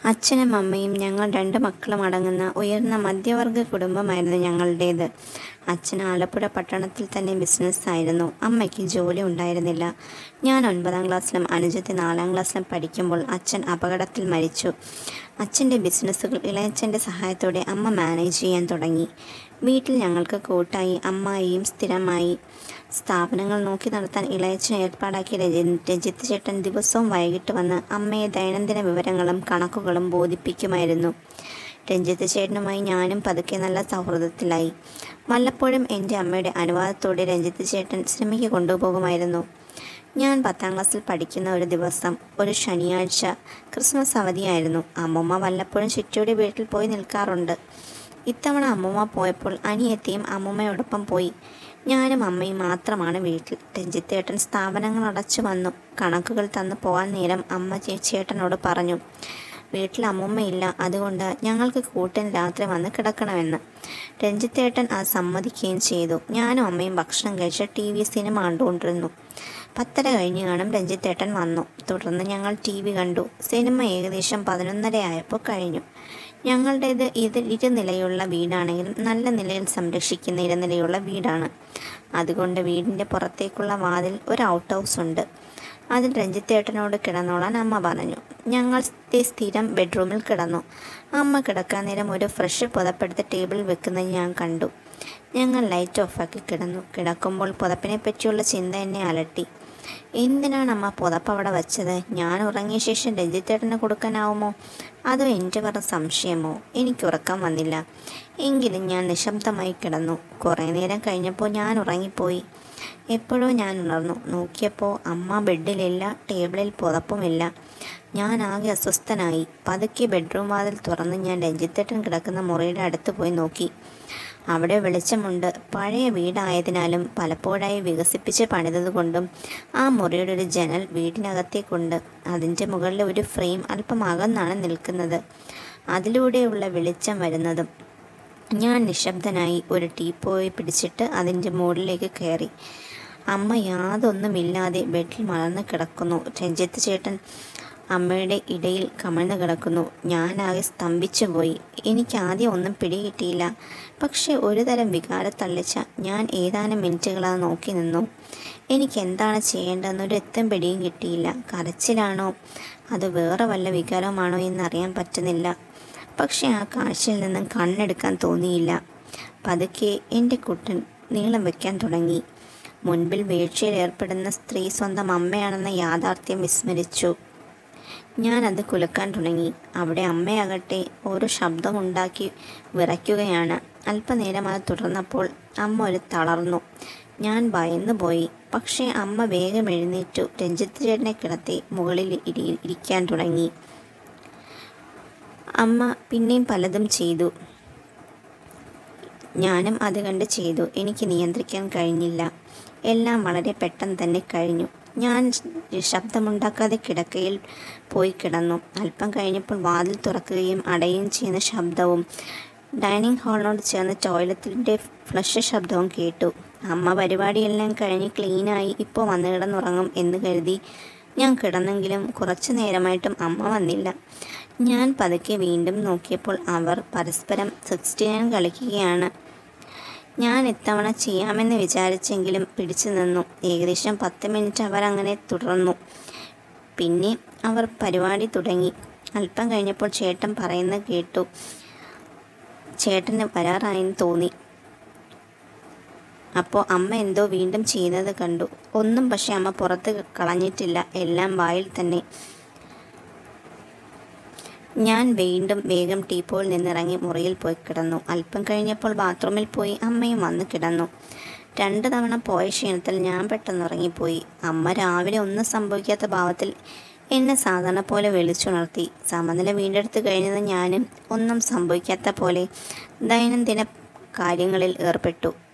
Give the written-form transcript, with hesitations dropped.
അച്ഛനും അമ്മയും ഞങ്ങൾ 2 മക്കളും അടങ്ങുന്ന ഉയർന്ന മധ്യവർഗ കുടുംബമായിരുന്നു ഞങ്ങളുടേത്. അച്ഛൻ ആലപ്പുഴ പട്ടണത്തിൽ തന്നെ ബിസിനസ്സായിരുന്നു. അമ്മയ്ക്ക് ജോലി ഉണ്ടായിരുന്നില്ല. ഞാൻ 9ാം ക്ലാസ്സിലും അനുജത്തി 4ാം ക്ലാസ്സിലും പഠിക്കുമ്പോൾ അച്ഛൻ അപകടത്തിൽ മരിച്ചു. അച്ഛൻ്റെ ബിസിനസ്സുകൾ ഇളയച്ഛൻ്റെ സഹായത്തോടെ അമ്മ മാനേജ് ചെയ്യാൻ തുടങ്ങി. വീട്ടിൽ ഞങ്ങൾക്ക് കൂട്ടായി അമ്മായിയും സ്ഥിരമായി. സ്ഥാപനങ്ങൾ നോക്കി നടത്താൻ ഇളയച്ഛൻ ഏർപ്പാടാക്കിയ രഞ്ജിത്ത് ചേട്ടൻ ദിവസവും വൈകിട്ട് വന്ന് അമ്മയെ ദൈനംദിന വിവരങ്ങളും കണക്കുകളും ബോധിപ്പിക്കുമായിരുന്നു. രഞ്ജിത്ത് ചേട്ടനുമായി ഞാനും പതുക്കെ നല്ല സൗഹൃദത്തിലായി. വല്ലപ്പോഴും എൻ്റെ അമ്മയുടെ അനുവാദത്തോടെ രഞ്ജിത്ത് ചേട്ടൻ സിനിമയ്ക്ക് കൊണ്ടുപോകുമായിരുന്നു. ഞാൻ 10ാം ക്ലാസ്സിൽ പഠിക്കുന്ന ഒരു ദിവസം, ഒരു ശനിയാഴ്ച, ക്രിസ്മസ് അവധിയായിരുന്നു. അമ്മൂമ്മ വല്ലപ്പോഴും ചിറ്റയുടെ വീട്ടിൽ പോയി നിൽക്കാറുണ്ട്. ഇത്തവണ അമ്മൂമ്മ പോയപ്പോൾ അനിയത്തിയും അമ്മൂമ്മയോടൊപ്പം പോയി. ഞാനും അമ്മയും മാത്രമാണ് വീട്ടിൽ. രഞ്ജിത്തേട്ടൻ സ്ഥാപനങ്ങൾ അടച്ചു വന്നു. കണക്കുകൾ തന്നു പോകാൻ നേരം അമ്മ ചേട്ടനോട് പറഞ്ഞു, വീട്ടിൽ അമ്മൂമ്മയില്ല, അതുകൊണ്ട് ഞങ്ങൾക്ക് കൂട്ടിന് രാത്രി വന്ന് കിടക്കണമെന്ന്. രഞ്ജിത്തേട്ടൻ അത് സമ്മതിക്കുകയും ചെയ്തു. ഞാനും അമ്മയും ഭക്ഷണം കഴിച്ച് TV സിനിമ കണ്ടുകൊണ്ടിരുന്നു. 10:30 കഴിഞ്ഞ് കാണും രഞ്ജിത്തേട്ടൻ വന്നു. തുടർന്ന് ഞങ്ങൾ TV കണ്ടു. സിനിമ ഏകദേശം 11:30 ആയപ്പോൾ കഴിഞ്ഞു. ഞങ്ങളുടേത് ഇരുനിലയുള്ള വീടാണെങ്കിലും നല്ല നിലയിൽ സംരക്ഷിക്കുന്ന ഇരുനിലയുള്ള വീടാണ്. അതുകൊണ്ട് വീടിൻ്റെ പുറത്തേക്കുള്ള വാതിൽ ഒരു ഔട്ട് ഹൗസ് ഉണ്ട്. അതിൽ രഞ്ജിത്തേട്ടനോട് കിടന്നോളാൻ അമ്മ പറഞ്ഞു. ഞങ്ങൾ സ്ഥിരം ബെഡ്റൂമിൽ കിടന്നു. അമ്മ കിടക്കാൻ നേരം ഒരു ഫ്രഷ് പുതപ്പെടുത്ത് ടേബിളിൽ വെക്കുന്നത് ഞാൻ കണ്ടു. ഞങ്ങൾ ലൈറ്റ് ഓഫാക്കി കിടന്നു. കിടക്കുമ്പോൾ പുതപ്പിനെ പറ്റിയുള്ള ചിന്ത എന്നെ അലട്ടി. എന്തിനാണ് അമ്മ പുതപ്പ് അവിടെ വച്ചത്? ഞാൻ ഉറങ്ങിയ ശേഷം രഞ്ജിത്തേട്ടന് കൊടുക്കാനാവുമോ? അതോ എൻ്റെ വെറും സംശയമോ? എനിക്ക് ഉറക്കം വന്നില്ല. എങ്കിലും ഞാൻ നിശബ്ദമായി കിടന്നു. കുറേ നേരം കഴിഞ്ഞപ്പോൾ ഞാൻ ഉറങ്ങിപ്പോയി. എപ്പോഴോ ഞാൻ ഉണർന്നു. നോക്കിയപ്പോൾ അമ്മ ബെഡിലില്ല, ടേബിളിൽ പുതപ്പുമില്ല. ഞാൻ ആകെ അസ്വസ്ഥനായി. പതുക്കെ ബെഡ്റൂം വാതിൽ തുറന്ന് ഞാൻ രഞ്ജിത്തേട്ടൻ കിടക്കുന്ന മുറിയുടെ അടുത്ത് പോയി നോക്കി. അവിടെ വെളിച്ചമുണ്ട്. പഴയ വീടായതിനാലും പലപ്പോഴായി വികസിപ്പിച്ച് പണിതതുകൊണ്ടും ആ മുറിയുടെ ഒരു ജനൽ വീടിനകത്തേക്കുണ്ട്. അതിൻ്റെ മുകളിൽ ഒരു ഫ്രെയിം അല്പം അകന്നാണ് നിൽക്കുന്നത്. അതിലൂടെയുള്ള വെളിച്ചം വരുന്നതും. ഞാൻ നിശബ്ദനായി ഒരു ടീപ്പോയി പിടിച്ചിട്ട് അതിൻ്റെ മുകളിലേക്ക് കയറി. അമ്മ യാതൊന്നുമില്ലാതെ ബെഡിൽ മലർന്ന് കിടക്കുന്നു. രഞ്ജിത്ത് ചേട്ടൻ അമ്മയുടെ ഇടയിൽ കമിഴ്ന്ന് കിടക്കുന്നു. ഞാനാകെ സ്തംഭിച്ചു പോയി. എനിക്ക് ആദ്യം ഒന്നും പിടികിട്ടിയില്ല. പക്ഷെ ഒരു തരം വികാരത്തള്ളിച്ച ഞാൻ ഏതാനും മിനിറ്റുകൾ അത് നോക്കി നിന്നു. എനിക്ക് എന്താണ് ചെയ്യേണ്ടതെന്നൊരു എത്തും പിടിയും കിട്ടിയില്ല. കരച്ചിലാണോ അത് വേറെ വല്ല വികാരമാണോ എന്നറിയാൻ പറ്റുന്നില്ല. പക്ഷെ ആ കാഴ്ചയിൽ നിന്നും കണ്ണെടുക്കാൻ തോന്നിയില്ല. പതുക്കെ എൻ്റെ കുട്ടൻ നീളം വയ്ക്കാൻ തുടങ്ങി. മുൻപിൽ വീഴ്ചയിൽ ഏർപ്പെടുന്ന സ്ത്രീ സ്വന്തം അമ്മയാണെന്ന യാഥാർത്ഥ്യം വിസ്മരിച്ചു. ഞാനത് കുലുക്കാൻ തുടങ്ങി. അവിടെ അമ്മയാകട്ടെ ഓരോ ശബ്ദമുണ്ടാക്കി വിറയ്ക്കുകയാണ്. അല്പനേരം അത് തുടർന്നപ്പോൾ അമ്മ ഒരു തളർന്നു. ഞാൻ ഭയന്നു പോയി. പക്ഷേ അമ്മ വേഗം എഴുന്നേറ്റു. രഞ്ജിത്ത് ചേട്ടനെ കിടത്തി മുകളിൽ ഇരിക്കാൻ തുടങ്ങി. അമ്മ പിന്നെയും പലതും ചെയ്തു. ഞാനും അത് കണ്ട് ചെയ്തു. എനിക്ക് നിയന്ത്രിക്കാൻ കഴിഞ്ഞില്ല. എല്ലാം വളരെ പെട്ടെന്ന് തന്നെ കഴിഞ്ഞു. ഞാൻ ശബ്ദമുണ്ടാക്കാതെ കിടക്കയിൽ പോയി കിടന്നു. അല്പം കഴിഞ്ഞപ്പോൾ വാതിൽ തുറക്കുകയും അടയുകയും ചെയ്യുന്ന ശബ്ദവും ഡൈനിങ് ഹാളിനോട് ചേർന്ന് ടോയ്ലറ്റിൻ്റെ ഫ്ലഷ് ശബ്ദവും കേട്ടു. അമ്മ പരിപാടിയെല്ലാം കഴിഞ്ഞ് ക്ലീനായി ഇപ്പോൾ വന്ന് കിടന്നുറങ്ങും എന്ന് കരുതി ഞാൻ കിടന്നെങ്കിലും കുറച്ചു നേരമായിട്ടും അമ്മ വന്നില്ല. ഞാൻ പതുക്കെ വീണ്ടും നോക്കിയപ്പോൾ അവർ പരസ്പരം 69 കളിക്കുകയാണ്. ഞാൻ ഇത്തവണ ചെയ്യാമെന്ന് വിചാരിച്ചെങ്കിലും പിടിച്ചു നിന്നു. ഏകദേശം 10 മിനിറ്റ് അവർ അങ്ങനെ തുടർന്നു. പിന്നെ അവർ പരിപാടി തുടങ്ങി. അല്പം കഴിഞ്ഞപ്പോൾ ചേട്ടൻ പറയുന്നത് കേട്ടു. ചേട്ടന് വരാറായെന്ന് തോന്നി. അപ്പോൾ അമ്മ എന്തോ വീണ്ടും ചെയ്യുന്നത് കണ്ടു. ഒന്നും പക്ഷെ അമ്മ പുറത്ത് കളഞ്ഞിട്ടില്ല. എല്ലാം വായിൽ തന്നെ. ഞാൻ വീണ്ടും വേഗം ടീപ്പോയിൽ നിന്നിറങ്ങി മുറിയിൽ പോയി കിടന്നു. അല്പം കഴിഞ്ഞപ്പോൾ ബാത്റൂമിൽ പോയി അമ്മയും വന്ന് കിടന്നു. 2 തവണ പോയ ക്ഷീണത്തിൽ ഞാൻ പെട്ടെന്ന് ഉറങ്ങിപ്പോയി. അമ്മ രാവിലെ ഒന്നും സംഭവിക്കാത്ത ഭാവത്തിൽ എന്നെ സാധാരണ പോലെ വിളിച്ചുണർത്തി. സമനില വീണ്ടെടുത്ത് കഴിഞ്ഞത് ഞാനും ഒന്നും സംഭവിക്കാത്ത പോലെ ദൈനംദിന കാര്യങ്ങളിൽ ഏർപ്പെട്ടു.